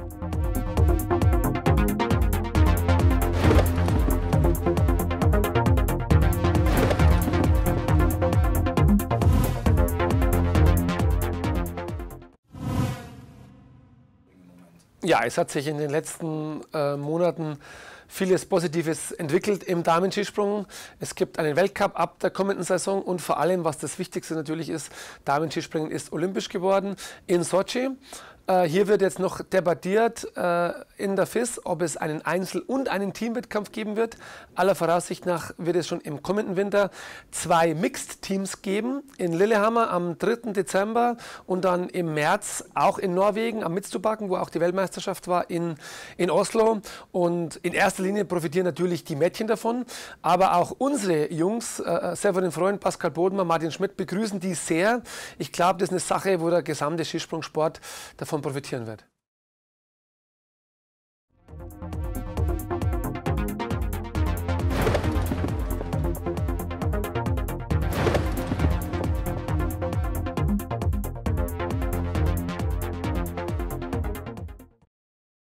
Ja, es hat sich in den letzten Monaten vieles Positives entwickelt im Damen-Skisprung. Es gibt einen Weltcup ab der kommenden Saison und vor allem, was das Wichtigste natürlich ist, Damen-Skispringen ist olympisch geworden in Sotschi. Hier wird jetzt noch debattiert in der FIS, ob es einen Einzel- und einen Teamwettkampf geben wird. Aller Voraussicht nach wird es schon im kommenden Winter 2 Mixed-Teams geben. In Lillehammer am 3. Dezember und dann im März auch in Norwegen am Midtstubakken, wo auch die Weltmeisterschaft war, in Oslo. Und in erster Linie profitieren natürlich die Mädchen davon, aber auch unsere Jungs, Severin Freund, Pascal Bodmer, Martin Schmidt, begrüßen die sehr. Ich glaube, das ist eine Sache, wo der gesamte Skisprungsport davon profitieren wird.